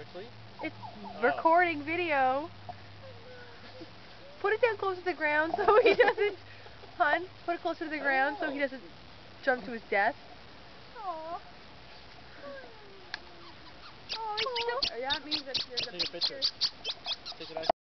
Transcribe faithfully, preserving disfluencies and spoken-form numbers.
asleep? It's Oh. recording video. Put it down close to the ground so he doesn't, hun, put it closer to the ground so he doesn't jump to his death. Aww. Oh, he's still, that means that there's a Take a picture. Take it out.